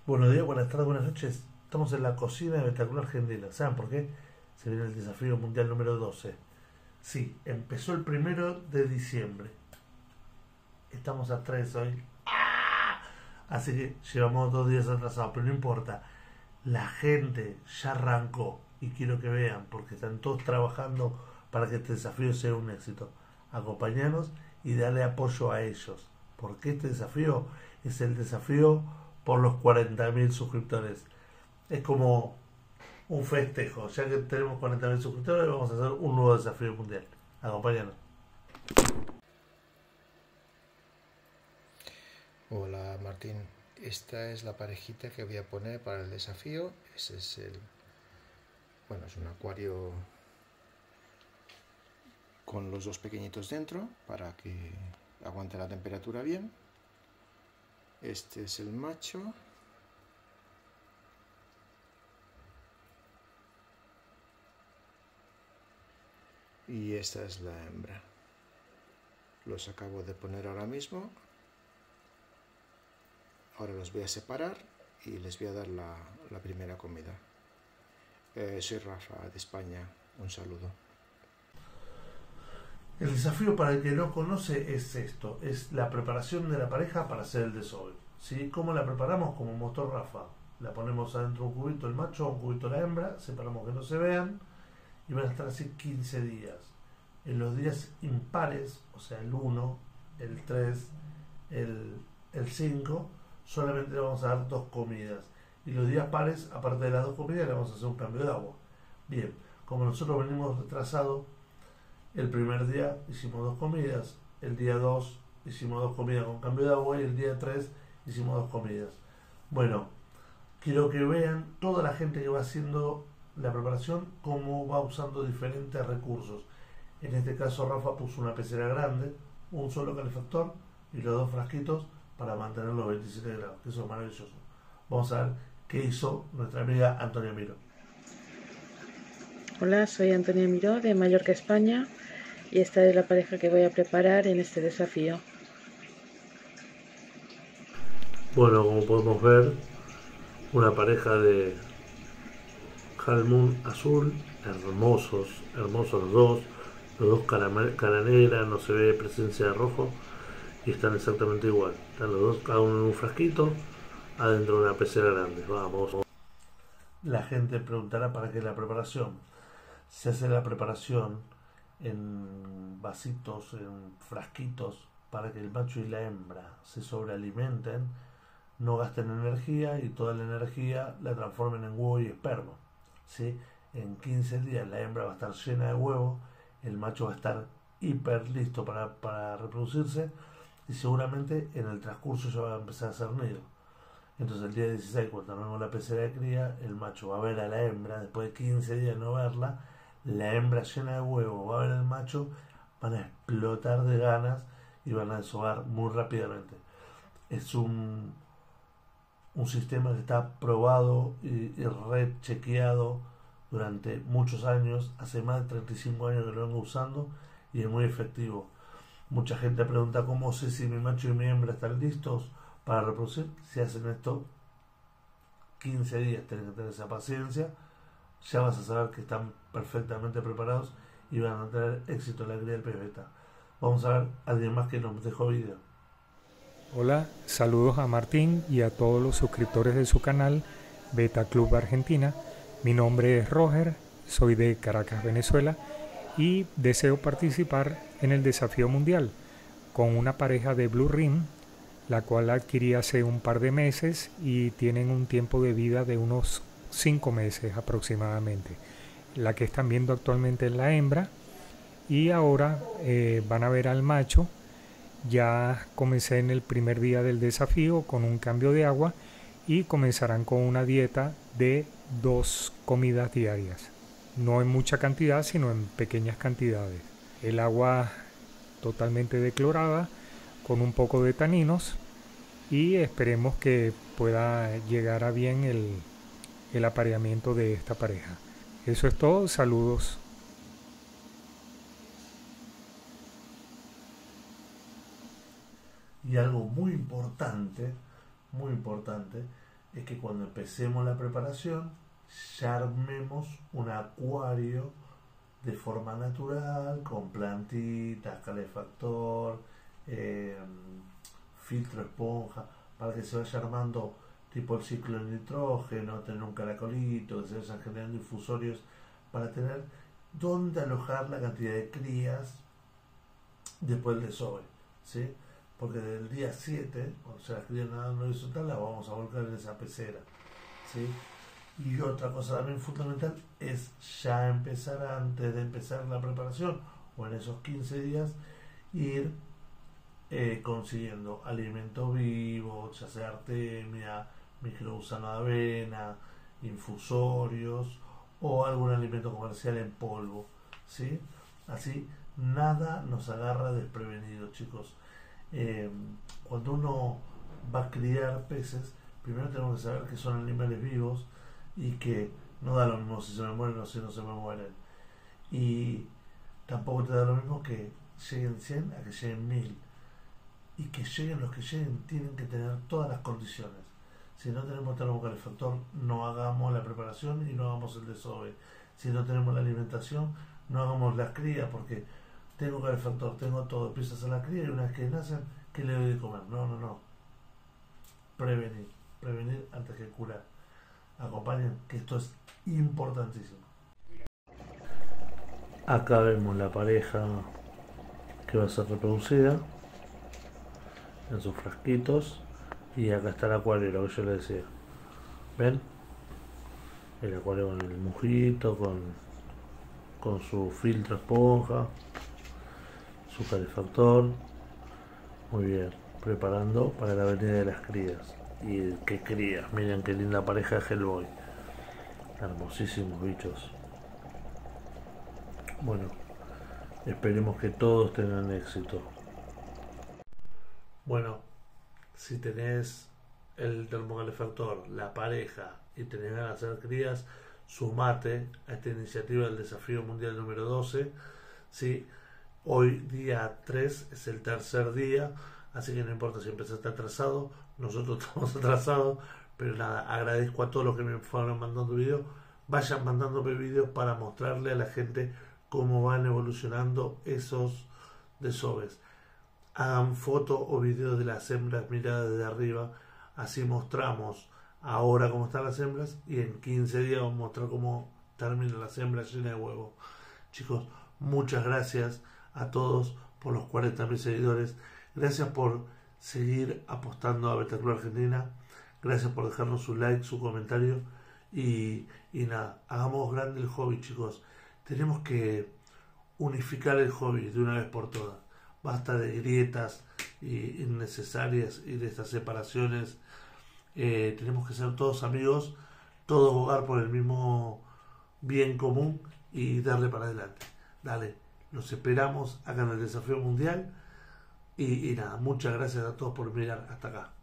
Buenos días, buenas tardes, buenas noches. Estamos en la cocina de Betaclub Argentina. ¿Saben por qué? Se viene el desafío mundial número 12. Sí, empezó el 1 de diciembre. Estamos a 3 hoy. Así que llevamos 2 días atrasados, pero no importa. La gente ya arrancó y quiero que vean, porque están todos trabajando para que este desafío sea un éxito. Acompañanos y darle apoyo a ellos, porque este desafío es el desafío por los 40.000 suscriptores. Es como un festejo. Ya que tenemos 40.000 suscriptores, vamos a hacer un nuevo desafío mundial. Acompáñanos. Hola Martín, esta es la parejita que voy a poner para el desafío. Ese es es un acuario con los dos pequeñitos dentro para que aguante la temperatura bien. Este es el macho. Y esta es la hembra. Los acabo de poner ahora mismo. Ahora los voy a separar y les voy a dar la primera comida. Soy Rafa de España. Un saludo. El desafío para el que no conoce es esto. Es la preparación de la pareja para hacer el desove. ¿Sí? ¿Cómo la preparamos? Como mostró Rafa. La ponemos adentro de un cubito el macho, un cubito la hembra. Separamos que no se vean. Y van a estar así 15 días. En los días impares, o sea, el 1, el 3, el 5, solamente le vamos a dar 2 comidas. Y los días pares, aparte de las 2 comidas, le vamos a hacer un cambio de agua. Bien, como nosotros venimos retrasados, el primer día hicimos 2 comidas, el día 2 hicimos 2 comidas con cambio de agua y el día 3 hicimos 2 comidas. Bueno, quiero que vean toda la gente que va haciendo la preparación, cómo va usando diferentes recursos. En este caso Rafa puso una pecera grande, un solo calefactor y los 2 frasquitos para mantener los 27 grados, que eso es maravilloso. Vamos a ver qué hizo nuestra amiga Antonia Miró. Hola, soy Antonia Miró de Mallorca, España, y esta es la pareja que voy a preparar en este desafío. Bueno, como podemos ver, una pareja de Halmoon azul, hermosos, hermosos los dos cara negra, no se ve presencia de rojo y están exactamente igual. Están los dos, cada uno en un frasquito, adentro de una pecera grande. Vamos. La gente preguntará para qué la preparación. Se hace la preparación en vasitos, en frasquitos, para que el macho y la hembra se sobrealimenten, no gasten energía y toda la energía la transformen en huevo y esperma. ¿Sí? En 15 días la hembra va a estar llena de huevo, el macho va a estar hiper listo para reproducirse y seguramente en el transcurso ya va a empezar a hacer nido. Entonces el día 16, cuando armemos la pecera de cría, el macho va a ver a la hembra, después de 15 días de no verla, la hembra llena de huevo va a ver al macho, van a explotar de ganas y van a desovar muy rápidamente. Es un sistema que está probado y rechequeado durante muchos años, hace más de 35 años que lo vengo usando y es muy efectivo. Mucha gente pregunta cómo sé si mi macho y mi hembra están listos para reproducir. Si hacen esto 15 días, tienen que tener esa paciencia, ya vas a saber que están perfectamente preparados y van a tener éxito en la cría del pez beta. Vamos a ver a alguien más que nos dejó video. Hola, saludos a Martín y a todos los suscriptores de su canal Betaclub Argentina. Mi nombre es Roger, soy de Caracas, Venezuela y deseo participar en el desafío mundial con una pareja de Blue Rim, la cual adquirí hace un par de meses y tienen un tiempo de vida de unos 5 meses aproximadamente. La que están viendo actualmente es la hembra y ahora van a ver al macho. Ya comencé en el primer día del desafío con un cambio de agua y comenzarán con una dieta de 2 comidas diarias. No en mucha cantidad, sino en pequeñas cantidades. El agua totalmente declorada con un poco de taninos y esperemos que pueda llegar a bien el apareamiento de esta pareja. Eso es todo, saludos. Y algo muy importante, es que cuando empecemos la preparación ya armemos un acuario de forma natural, con plantitas, calefactor, filtro esponja, para que se vaya armando tipo el ciclo del nitrógeno, tener un caracolito, que se vayan generando infusorios para tener donde alojar la cantidad de crías después del desove, ¿sí? Porque del día 7, o sea, las crías nadando horizontal las vamos a volcar en esa pecera, ¿sí? Y otra cosa también fundamental es ya empezar, antes de empezar la preparación, o en esos 15 días, ir consiguiendo alimento vivo, ya sea artemia, microgusano de avena, infusorios o algún alimento comercial en polvo, ¿sí? Así nada nos agarra desprevenidos, chicos. Cuando uno va a criar peces, primero tenemos que saber que son animales vivos y que no da lo mismo si se me mueren o si no se me mueren, y tampoco te da lo mismo que lleguen 100 a que lleguen 1000, y que lleguen los que lleguen tienen que tener todas las condiciones. Si no tenemos termocalefactor, no hagamos la preparación y no hagamos el desove. Si no tenemos la alimentación, no hagamos las crías, porque tengo calefactor, tengo todo, empiezo a hacer la cría y una vez que nacen, ¿qué le doy de comer? No. Prevenir antes que curar. Acompañen, que esto es importantísimo. Acá vemos la pareja que va a ser reproducida en sus frasquitos, y acá está el acuario, lo que yo les decía. ¿Ven? El acuario con el mujito, con su filtro esponja, su calefactor. Muy bien, preparando para la venida de las crías. Y qué crías, miren qué linda pareja de Hellboy, hermosísimos bichos. Bueno, esperemos que todos tengan éxito. Bueno, si tenés el termocalefactor, la pareja y tenés ganas de hacer crías, sumate a esta iniciativa del Desafío Mundial número 12, ¿sí? Hoy día 3 es el tercer día, así que no importa si empezaste atrasado, nosotros estamos atrasados, pero nada, agradezco a todos los que me fueron mandando videos. Vayan mandándome videos para mostrarle a la gente cómo van evolucionando esos desoves. Hagan fotos o videos de las hembras miradas desde arriba, así mostramos ahora cómo están las hembras, y en 15 días vamos a mostrar cómo terminan las hembras llenas de huevo. Chicos, muchas gracias a todos por los 40.000 seguidores. Gracias por seguir apostando a Beta Club Argentina. Gracias por dejarnos su like, su comentario. Y nada, hagamos grande el hobby, chicos. Tenemos que unificar el hobby de una vez por todas. Basta de grietas innecesarias y de estas separaciones. Tenemos que ser todos amigos, todos jugar por el mismo bien común y darle para adelante. Dale, los esperamos acá en el Desafío Mundial. Y nada, muchas gracias a todos por mirar hasta acá.